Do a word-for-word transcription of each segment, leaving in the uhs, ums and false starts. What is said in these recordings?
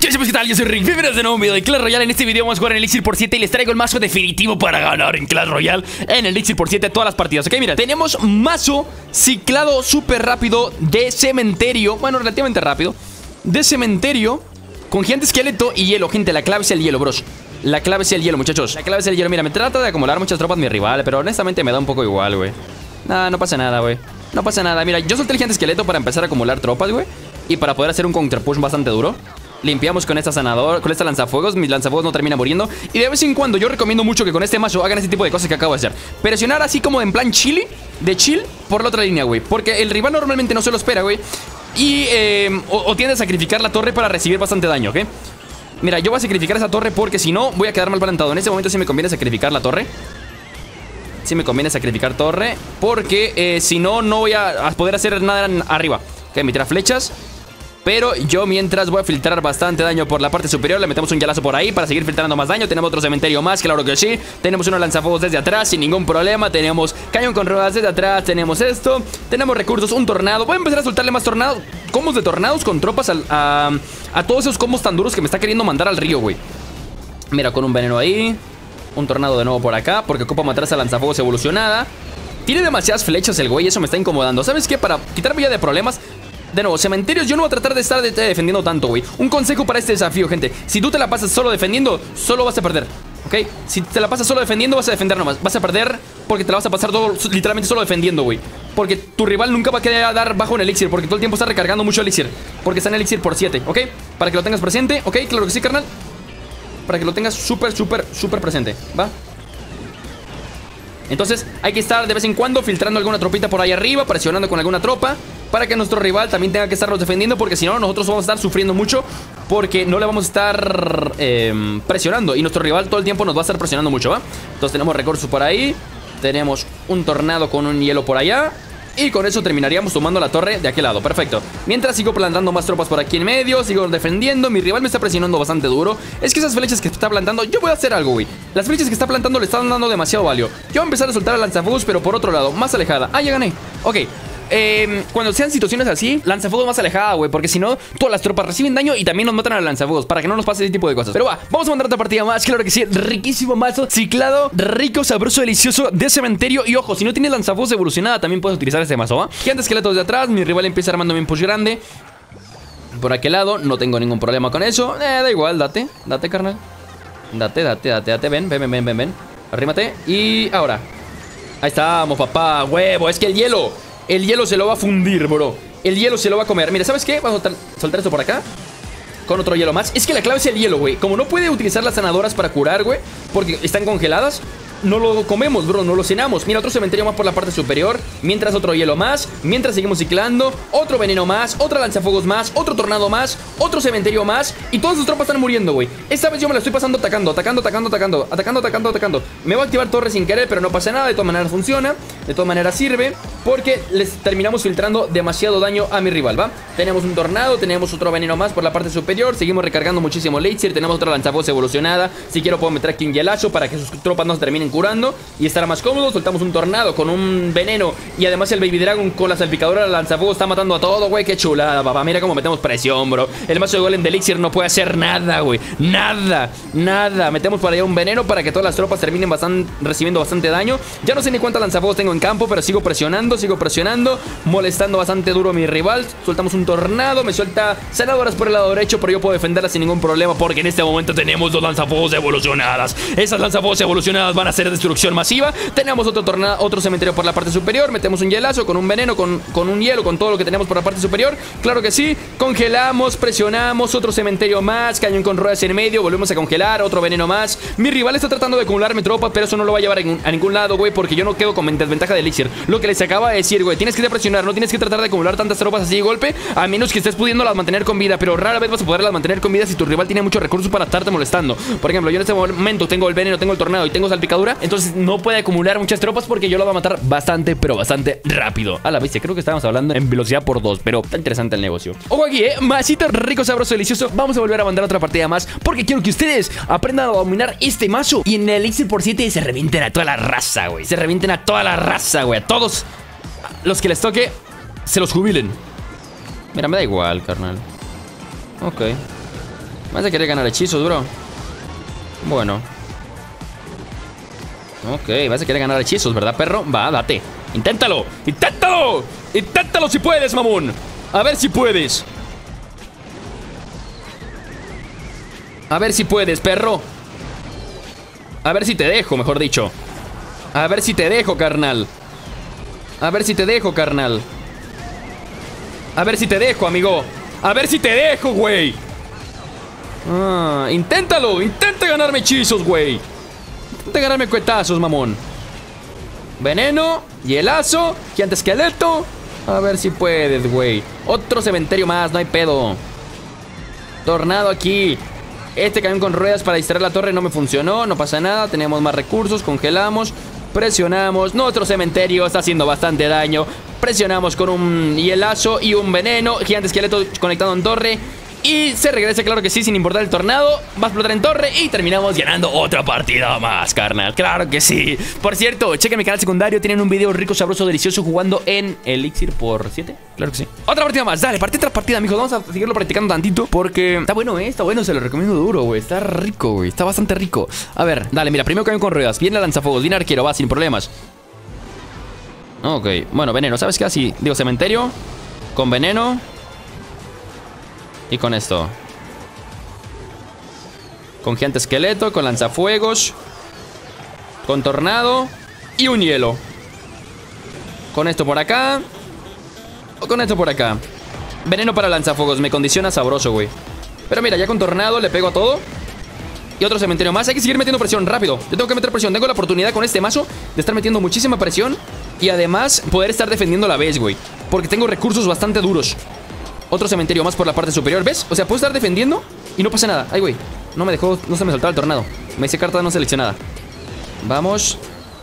¿Qué tal? Yo soy Rick, bienvenidos de nuevo a un video de Clash Royale. En este video vamos a jugar en Elixir por siete y les traigo el mazo definitivo para ganar en Clash Royale en Elixir por siete todas las partidas. Ok, mira, tenemos mazo ciclado súper rápido de cementerio. Bueno, relativamente rápido. De cementerio con gigante esqueleto y hielo. Gente, la clave es el hielo, bros. La clave es el hielo, muchachos. La clave es el hielo. Mira, me trata de acumular muchas tropas mi rival, pero honestamente me da un poco igual, güey. Nada, no pasa nada, güey. No pasa nada. Mira, yo solté el gigante esqueleto para empezar a acumular tropas, güey, y para poder hacer un counterpush bastante duro. Limpiamos con esta sanador, con esta lanzafuegos. Mis lanzafuegos no terminan muriendo. Y de vez en cuando yo recomiendo mucho que con este mazo hagan este tipo de cosas que acabo de hacer. Presionar así como en plan chile, de chill, por la otra línea, güey. Porque el rival normalmente no se lo espera, güey. Y eh, o, o tiende a sacrificar la torre para recibir bastante daño, ¿ok? Mira, yo voy a sacrificar esa torre porque si no voy a quedar mal plantado. En este momento sí me conviene sacrificar la torre. Sí me conviene sacrificar torre porque eh, si no, no voy a, a poder hacer nada arriba. Ok, me tira flechas. Pero yo mientras voy a filtrar bastante daño por la parte superior. Le metemos un yalazo por ahí para seguir filtrando más daño. Tenemos otro cementerio más, claro que sí. Tenemos unos lanzafuegos desde atrás sin ningún problema. Tenemos cañón con ruedas desde atrás. Tenemos esto. Tenemos recursos, un tornado. Voy a empezar a soltarle más tornados, combos de tornados con tropas al, a, a todos esos combos tan duros que me está queriendo mandar al río, güey. Mira, con un veneno ahí. Un tornado de nuevo por acá porque ocupa matar a esa lanzafuegos evolucionada. Tiene demasiadas flechas el güey, eso me está incomodando. ¿Sabes qué? Para quitarme ya de problemas, de nuevo, cementerios, yo no voy a tratar de estar de, de defendiendo tanto, güey. Un consejo para este desafío, gente. Si tú te la pasas solo defendiendo, solo vas a perder, ¿ok? Si te la pasas solo defendiendo, vas a defender nomás. Vas a perder porque te la vas a pasar todo, literalmente solo defendiendo, güey. Porque tu rival nunca va a querer dar bajo en elixir, porque todo el tiempo está recargando mucho elixir, porque está en elixir por siete, ¿ok? Para que lo tengas presente, ¿ok? Claro que sí, carnal. Para que lo tengas súper, súper, súper presente, ¿va? Entonces hay que estar de vez en cuando filtrando alguna tropita por ahí arriba, presionando con alguna tropa, para que nuestro rival también tenga que estarlos defendiendo, porque si no, nosotros vamos a estar sufriendo mucho, porque no le vamos a estar eh, presionando, y nuestro rival todo el tiempo nos va a estar presionando mucho, ¿va? Entonces tenemos recursos por ahí, tenemos un tornado con un hielo por allá, y con eso terminaríamos tomando la torre de aquel lado, perfecto. Mientras sigo plantando más tropas por aquí en medio, sigo defendiendo, mi rival me está presionando bastante duro. Es que esas flechas que está plantando, yo voy a hacer algo, güey. Las flechas que está plantando le están dando demasiado valio. Yo voy a empezar a soltar el lanzafuegos, pero por otro lado, más alejada. Ah, ya gané, ok. Eh, cuando sean situaciones así, lanzafuegos más alejada, güey, porque si no, todas las tropas reciben daño y también nos matan al lanzafuegos, para que no nos pase ese tipo de cosas. Pero va, vamos a mandar otra partida más, claro que sí. Riquísimo mazo, ciclado, rico, sabroso, delicioso, de cementerio. Y ojo, si no tienes lanzafuegos evolucionada, también puedes utilizar este mazo, ¿va? Gigantes esqueletos de atrás, mi rival empieza armándome un push grande por aquel lado, no tengo ningún problema con eso. Eh, da igual, date, date, carnal. Date, date, date, date, ven, ven, ven, ven, ven. Arrímate, y ahora ahí estamos, papá, huevo, es que el hielo El hielo se lo va a fundir, bro. El hielo se lo va a comer. Mira, ¿sabes qué? Vamos a soltar esto por acá con otro hielo más. Es que la clave es el hielo, güey. Como no puede utilizar las sanadoras para curar, güey, porque están congeladas, no lo comemos, bro, no lo cenamos. Mira, otro cementerio más por la parte superior. Mientras otro hielo más. Mientras seguimos ciclando. Otro veneno más. Otra lanzafuegos más. Otro tornado más. Otro cementerio más. Y todas sus tropas están muriendo, güey. Esta vez yo me la estoy pasando atacando, atacando, atacando, atacando. Atacando, atacando, atacando. Me va a activar torre sin querer, pero no pasa nada. De todas maneras funciona. De todas maneras sirve. Porque les terminamos filtrando demasiado daño a mi rival, ¿va? Tenemos un tornado. Tenemos otro veneno más por la parte superior. Seguimos recargando muchísimo elixir. Tenemos otra lanzafuegos evolucionada. Si quiero puedo meter aquí un hielazo para que sus tropas no se terminen curando y estar más cómodo. Soltamos un tornado con un veneno y además el Baby Dragon con la salpicadora de lanzafuegos está matando a todo, güey. Qué chulada, papá. Mira cómo metemos presión, bro. El mazo de golem de elixir no puede hacer nada, güey. Nada, nada. Metemos por allá un veneno para que todas las tropas terminen bastante, recibiendo bastante daño. Ya no sé ni cuántos lanzafuegos tengo en campo, pero sigo presionando, sigo presionando, molestando bastante duro a mi rival. Soltamos un tornado, me suelta sanadoras por el lado derecho, pero yo puedo defenderla sin ningún problema porque en este momento tenemos dos lanzafuegos evolucionadas. Esas lanzafuegos evolucionadas van a ser destrucción masiva. Tenemos otro tornado, otro cementerio por la parte superior. Metemos un hielazo con un veneno, con, con un hielo, con todo lo que tenemos por la parte superior. Claro que sí. Congelamos, presionamos. Otro cementerio más. Cañón con ruedas en medio. Volvemos a congelar. Otro veneno más. Mi rival está tratando de acumularme tropas, pero eso no lo va a llevar a ningún lado, güey, porque yo no quedo con desventaja de elixir. Lo que les acaba de decir, güey, tienes que presionar. No tienes que tratar de acumular tantas tropas así de golpe, a menos que estés pudiéndolas mantener con vida, pero rara vez vas a poderlas mantener con vida si tu rival tiene muchos recursos para estarte molestando. Por ejemplo, yo en este momento tengo el veneno, tengo el tornado y tengo salpicadura, entonces no puede acumular muchas tropas porque yo lo voy a matar bastante, pero bastante rápido. A la bestia, creo que estábamos hablando en velocidad por dos, pero está interesante el negocio. Ojo aquí, eh, masito rico, sabroso, delicioso. Vamos a volver a mandar otra partida más porque quiero que ustedes aprendan a dominar este mazo y en el Elixir por siete se revienten a toda la raza, güey. Se revienten a toda la raza, güey. A todos los que les toque se los jubilen. Mira, me da igual, carnal. Ok. Vas a querer ganar hechizos, bro. Bueno. Ok, vas a querer ganar hechizos, ¿verdad, perro? Va, date. Inténtalo, inténtalo. Inténtalo si puedes, mamón. A ver si puedes. A ver si puedes, perro. A ver si te dejo, mejor dicho. A ver si te dejo, carnal. A ver si te dejo, carnal. A ver si te dejo, amigo. A ver si te dejo, güey. Ah, inténtalo, intenta ganarme hechizos, güey. Intenta ganarme cuetazos, mamón. Veneno, hielazo, gigante esqueleto. A ver si puedes, güey. Otro cementerio más, no hay pedo. Tornado aquí. Este camión con ruedas para distraer la torre no me funcionó. No pasa nada, tenemos más recursos. Congelamos, presionamos. Nuestro cementerio está haciendo bastante daño. Presionamos con un hielazo y un veneno. Gigante esqueleto conectado en torre. Y se regresa, claro que sí, sin importar el tornado. Va a explotar en torre y terminamos ganando otra partida más, carnal. Claro que sí. Por cierto, chequen mi canal secundario. Tienen un video rico, sabroso, delicioso jugando en Elixir por siete. Claro que sí. Otra partida más, dale, partida tras partida, amigos. Vamos a seguirlo practicando tantito porque está bueno, eh, está bueno, se lo recomiendo duro, güey. Está rico, güey, está bastante rico. A ver, dale, mira, primero camión con ruedas. Viene lanzafuegos, viene arquero, va, sin problemas. Ok, bueno, veneno, ¿sabes qué? Así, digo, cementerio con veneno. Y con esto. Con gigante esqueleto, con lanzafuegos, con tornado y un hielo. Con esto por acá. O con esto por acá. Veneno para lanzafuegos, me condiciona sabroso, güey. Pero mira, ya con tornado le pego a todo. Y otro cementerio más, hay que seguir metiendo presión, rápido. Yo tengo que meter presión, tengo la oportunidad con este mazo de estar metiendo muchísima presión. Y además poder estar defendiendo a la vez, güey. Porque tengo recursos bastante duros. Otro cementerio más por la parte superior, ¿ves? O sea, puedo estar defendiendo y no pasa nada. Ay, güey, no me dejó, no se me soltaba el tornado. Me hice carta no seleccionada. Vamos.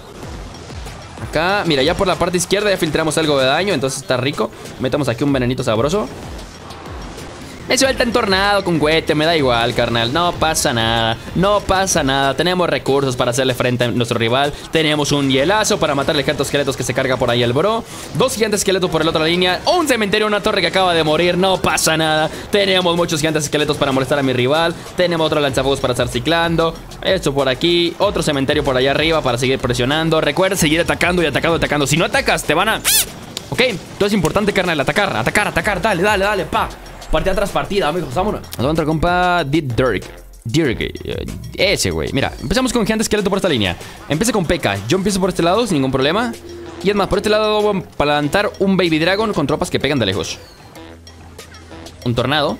Acá, mira, ya por la parte izquierda ya filtramos algo de daño, entonces está rico. Metamos aquí un venenito sabroso. Me suelta en tornado con cohete, me da igual, carnal. No pasa nada, no pasa nada. Tenemos recursos para hacerle frente a nuestro rival. Tenemos un hielazo para matarle gigantes esqueletos que se carga por ahí el bro. Dos gigantes esqueletos por la otra línea. Un cementerio, una torre que acaba de morir. No pasa nada. Tenemos muchos gigantes esqueletos para molestar a mi rival. Tenemos otro lanzafuegos para estar ciclando. Esto por aquí. Otro cementerio por allá arriba para seguir presionando. Recuerda seguir atacando y atacando, atacando. Si no atacas, te van a... Ok, todo es importante, carnal. Atacar, atacar, atacar. Dale, dale, dale, pa. Partida tras partida, amigos, vámonos. Nos vamos a compa Did Dirk. Dirk, ese, güey. Mira, empezamos con gigante esqueleto por esta línea. Empieza con P K. Yo empiezo por este lado sin ningún problema. Y es más, por este lado vamos a plantar un Baby Dragon con tropas que pegan de lejos. Un tornado.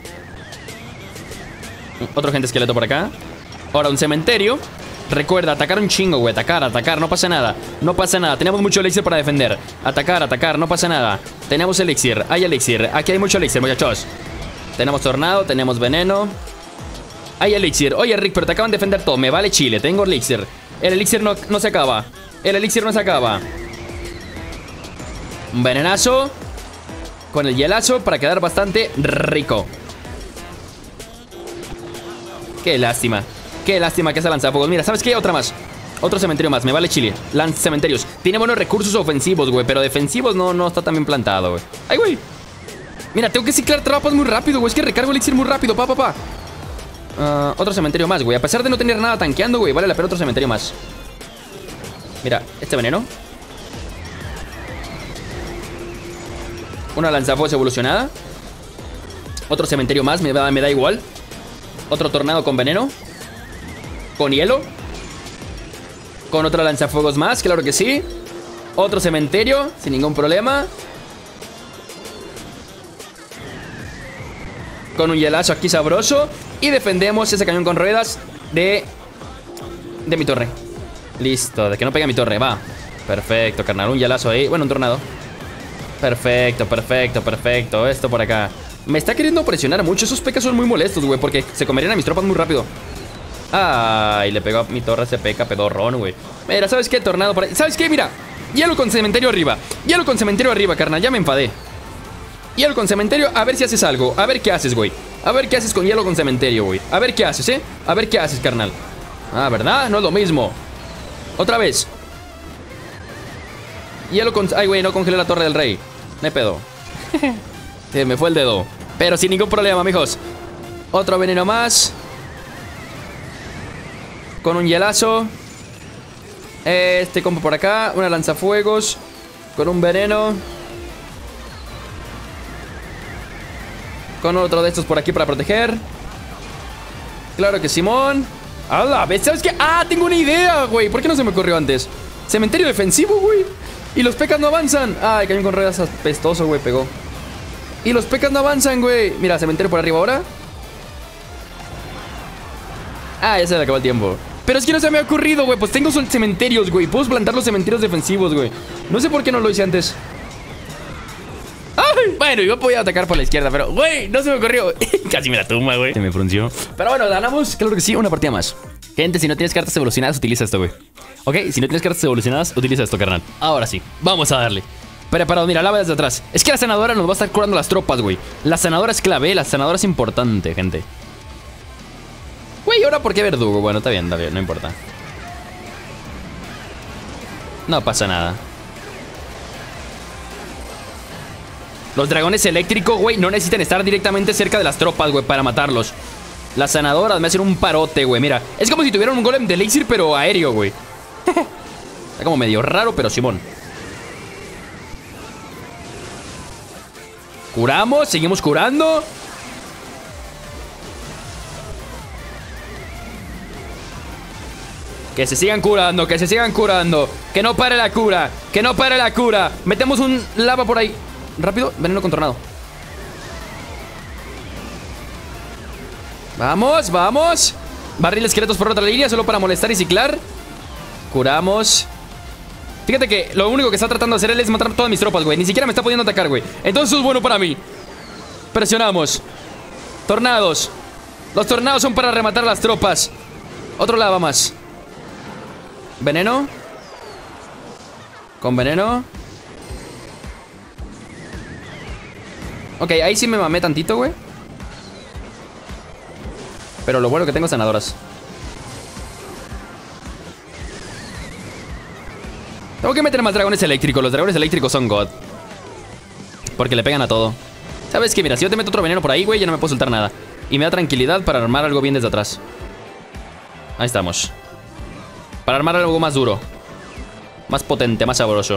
Otro gigante esqueleto por acá. Ahora un cementerio. Recuerda, atacar un chingo, güey. Atacar, atacar, no pasa nada. No pasa nada, tenemos mucho elixir para defender. Atacar, atacar, no pasa nada. Tenemos elixir, hay elixir. Aquí hay mucho elixir, muchachos. Tenemos tornado, tenemos veneno. Hay elixir. Oye, Rick, pero te acaban de defender todo. Me vale chile, tengo elixir. El elixir no, no se acaba. El elixir no se acaba. Un venenazo. Con el hielazo para quedar bastante rico. Qué lástima. Qué lástima que esa lanzafuegos. Mira, ¿sabes qué? Otra más. Otro cementerio más, me vale chile. Lanz cementerios. Tiene buenos recursos ofensivos, güey. Pero defensivos no, no está tan bien plantado, güey. Ay, güey. Mira, tengo que ciclar tropas muy rápido, güey. Es que recargo elixir muy rápido, pa, pa, pa. Uh, otro cementerio más, güey. A pesar de no tener nada tanqueando, güey, vale la pena otro cementerio más. Mira, este veneno. Una lanzafuegos evolucionada. Otro cementerio más, me da, me da igual. Otro tornado con veneno. Con hielo. Con otra lanzafuegos más, claro que sí. Otro cementerio, sin ningún problema. Con un hielazo aquí sabroso. Y defendemos ese cañón con ruedas de... De mi torre. Listo, de que no pegue mi torre, va. Perfecto, carnal, un hielazo ahí. Bueno, un tornado. Perfecto, perfecto, perfecto. Esto por acá. Me está queriendo presionar mucho. Esos P K son muy molestos, güey, porque se comerían a mis tropas muy rápido. Ay, le pegó a mi torre ese P K pedorrón, güey. Mira, ¿sabes qué? Tornado por ahí. ¿Sabes qué? Mira, hielo con cementerio arriba. Hielo con cementerio arriba, carnal, ya me enfadé. Hielo con cementerio, a ver si haces algo. A ver qué haces, güey. A ver qué haces con hielo con cementerio, güey. A ver qué haces, ¿eh? A ver qué haces, carnal. Ah, ¿verdad? No es lo mismo. Otra vez. Hielo con... Ay, güey, no congelé la torre del rey. Me pedo. Se me fue el dedo. Pero sin ningún problema, amigos. Otro veneno más. Con un hielazo. Este combo por acá. Una lanzafuegos. Con un veneno. Con otro de estos por aquí para proteger. Claro que Simón. ¡Hala! ¿Ves? ¿Sabes qué? ¡Ah! Tengo una idea, güey. ¿Por qué no se me ocurrió antes? Cementerio defensivo, güey. Y los pecas no avanzan. Ay, cañón con ruedas apestoso, güey. Pegó. Y los pecas no avanzan, güey. Mira, cementerio por arriba ahora. Ah, ya se le acabó el tiempo. Pero es que no se me ha ocurrido, güey. Pues tengo cementerios, güey. Puedo plantar los cementerios defensivos, güey. No sé por qué no lo hice antes. Ay, bueno, yo podía atacar por la izquierda, pero, güey, no se me ocurrió. Casi me la tumba, güey. Se me frunció. Pero bueno, ganamos, claro que sí, una partida más. Gente, si no tienes cartas evolucionadas, utiliza esto, güey. Ok, si no tienes cartas evolucionadas, utiliza esto, carnal. Ahora sí, vamos a darle. Preparado, mira, lava desde atrás. Es que la sanadora nos va a estar curando las tropas, güey. La sanadora es clave, la sanadora es importante, gente. Güey, ¿ahora por qué verdugo? Bueno, está bien, está bien, no importa. No pasa nada. Los dragones eléctricos, güey, no necesitan estar directamente cerca de las tropas, güey, para matarlos. Las sanadoras me hacen un parote, güey, mira. Es como si tuvieran un golem de elixir, pero aéreo, güey. Está como medio raro, pero Simón. Curamos, seguimos curando. Que se sigan curando, que se sigan curando. Que no pare la cura, que no pare la cura. Metemos un lava por ahí. Rápido, veneno con tornado. Vamos, vamos. Barril esqueletos por otra línea, solo para molestar y ciclar. Curamos. Fíjate que lo único que está tratando de hacer él es matar todas mis tropas, güey. Ni siquiera me está pudiendo atacar, güey. Entonces eso es bueno para mí. Presionamos. Tornados. Los tornados son para rematar las tropas. Otro lava más. Veneno. Con veneno. Ok, ahí sí me mamé tantito, güey. Pero lo bueno que tengo es sanadoras. Tengo que meter más dragones eléctricos. Los dragones eléctricos son God. Porque le pegan a todo. ¿Sabes qué? Mira, si yo te meto otro veneno por ahí, güey, ya no me puedo soltar nada. Y me da tranquilidad para armar algo bien desde atrás. Ahí estamos. Para armar algo más duro. Más potente, más sabroso.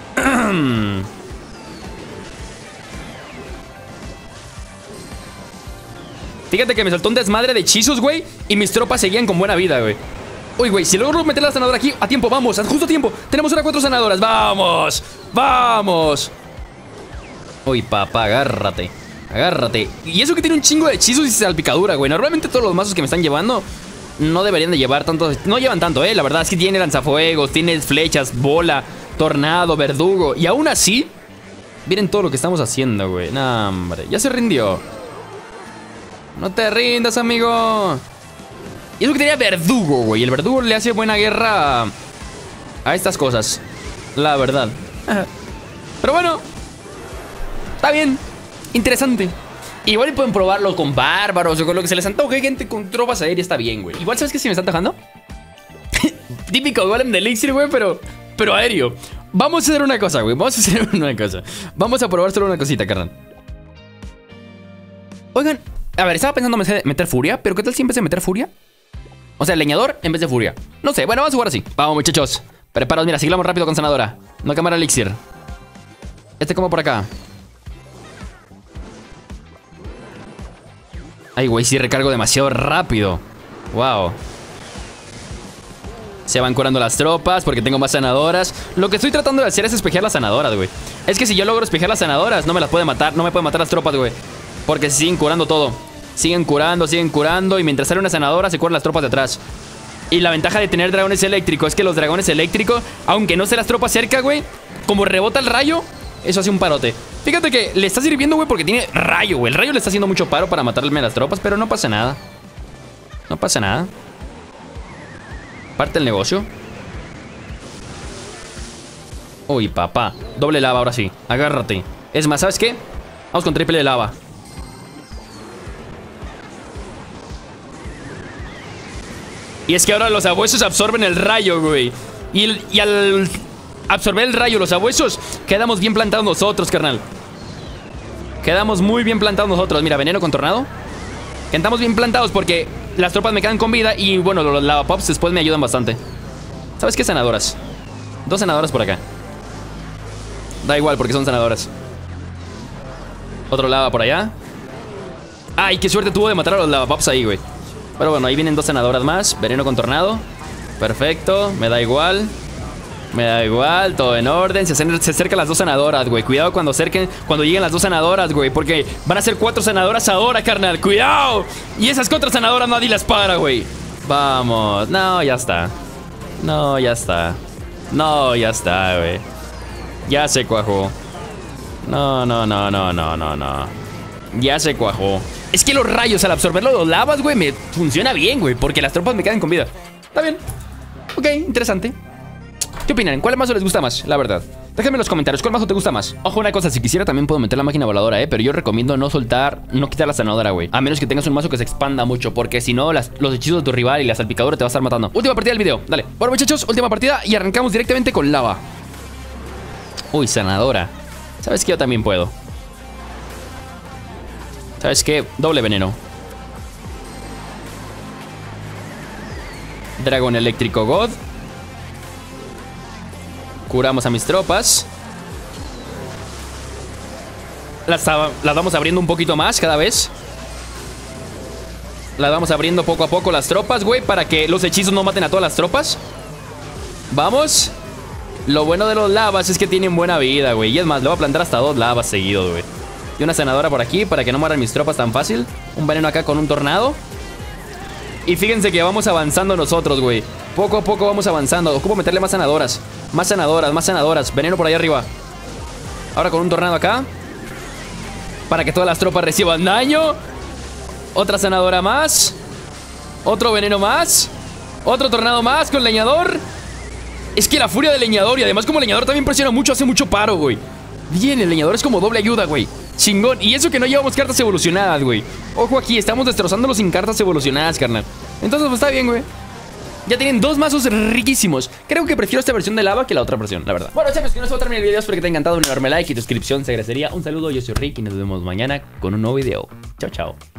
Fíjate que me soltó un desmadre de hechizos, güey. Y mis tropas seguían con buena vida, güey. Uy, güey, si logro meter la sanadora aquí a tiempo, vamos, justo a tiempo. Tenemos ahora cuatro sanadoras, vamos. Vamos. Uy, papá, agárrate. Agárrate. Y eso que tiene un chingo de hechizos y salpicadura, güey. Normalmente todos los mazos que me están llevando no deberían de llevar tanto. No llevan tanto, eh. La verdad es que tiene lanzafuegos, tiene flechas, bola, tornado, verdugo. Y aún así, miren todo lo que estamos haciendo, güey. Nah, hombre, ya se rindió. No te rindas, amigo. Y eso que tenía verdugo, güey. El verdugo le hace buena guerra a, a estas cosas. La verdad. Pero bueno, está bien. Interesante. Igual pueden probarlo con bárbaros o con lo que se les antoje. Gente con tropas aéreas está bien, güey. Igual, ¿sabes qué se me está antojando? Típico golem de elixir, güey, pero, pero aéreo. Vamos a hacer una cosa, güey. Vamos a hacer una cosa. Vamos a probar solo una cosita, carnal. Oigan, a ver, estaba pensando en meter furia, pero ¿qué tal si empecé a meter furia? O sea, leñador en vez de furia. No sé, bueno, vamos a jugar así. Vamos, muchachos. Preparaos, mira, sigamos rápido con sanadora. No cámara elixir. Este como por acá. Ay, güey, sí recargo demasiado rápido. Wow. Se van curando las tropas porque tengo más sanadoras. Lo que estoy tratando de hacer es espejear las sanadoras, güey. Es que si yo logro espejear las sanadoras, no me las puede matar. No me pueden matar las tropas, güey. Porque se siguen curando todo. Siguen curando, siguen curando. Y mientras sale una sanadora, se curan las tropas de atrás. Y la ventaja de tener dragones eléctricos es que los dragones eléctricos, aunque no se las tropas cerca, güey, como rebota el rayo, eso hace un parote. Fíjate que le está sirviendo, güey, porque tiene rayo, güey. El rayo le está haciendo mucho paro para matarme a las tropas, pero no pasa nada. No pasa nada. Parte el negocio. Uy, papá. Doble lava ahora sí. Agárrate. Es más, ¿sabes qué? Vamos con triple lava. Y es que ahora los sabuesos absorben el rayo, güey. Y, el, y al absorber el rayo los sabuesos, quedamos bien plantados nosotros, carnal. Quedamos muy bien plantados nosotros. Mira, veneno con tornado. Quedamos bien plantados porque las tropas me quedan con vida. Y bueno, los lava pops después me ayudan bastante. ¿Sabes qué? Sanadoras. Dos sanadoras por acá. Da igual porque son sanadoras. Otro lava por allá. Ay, qué suerte tuvo de matar a los lava pops ahí, güey. Pero bueno, ahí vienen dos sanadoras más. Veneno con tornado. Perfecto, me da igual. Me da igual, todo en orden. Se, se acercan las dos sanadoras, güey. Cuidado cuando acerquen, cuando lleguen las dos sanadoras, güey. Porque van a ser cuatro sanadoras ahora, carnal. ¡Cuidado! Y esas cuatro sanadoras nadie las para, güey. Vamos. No, ya está. No, ya está. No, ya está, güey. Ya se cuajó. No, no, no, no, no, no, no. Ya se cuajó. Es que los rayos al absorberlo los lavas, güey, me funciona bien, güey. Porque las tropas me quedan con vida. Está bien. Ok, interesante. ¿Qué opinan? ¿Cuál mazo les gusta más? La verdad. Déjenme en los comentarios, ¿cuál mazo te gusta más? Ojo, una cosa, si quisiera también puedo meter la máquina voladora, eh. Pero yo recomiendo no soltar, no quitar la sanadora, güey. A menos que tengas un mazo que se expanda mucho. Porque si no, las, los hechizos de tu rival y la salpicadora te va a estar matando. Última partida del video, dale. Bueno, muchachos, última partida y arrancamos directamente con lava. Uy, sanadora. ¿Sabes qué? Yo también puedo. ¿Sabes qué? Doble veneno. Dragón eléctrico God. Curamos a mis tropas. Las, las vamos abriendo un poquito más cada vez. Las vamos abriendo poco a poco las tropas, güey, para que los hechizos no maten a todas las tropas. Vamos. Lo bueno de los lavas es que tienen buena vida, güey. Y es más, le voy a plantar hasta dos lavas seguidos, güey. Y una sanadora por aquí para que no mueran mis tropas tan fácil. Un veneno acá con un tornado. Y fíjense que vamos avanzando nosotros, güey. Poco a poco vamos avanzando. Ocupo meterle más sanadoras. Más sanadoras, más sanadoras. Veneno por ahí arriba. Ahora con un tornado acá. Para que todas las tropas reciban daño. Otra sanadora más. Otro veneno más. Otro tornado más con leñador. Es que la furia del leñador. Y además como el leñador también presiona mucho, hace mucho paro, güey. Bien, el leñador es como doble ayuda, güey. Chingón. Y eso que no llevamos cartas evolucionadas, güey. Ojo aquí, estamos destrozándolo sin cartas evolucionadas, carnal. Entonces pues está bien, güey. Ya tienen dos mazos riquísimos. Creo que prefiero esta versión de lava que la otra versión, la verdad. Bueno, chavos, que no se va a terminar el video. Espero que te haya encantado. Un enorme like y suscripción se agradecería. Un saludo, yo soy Rick y nos vemos mañana con un nuevo video. Chao, chao.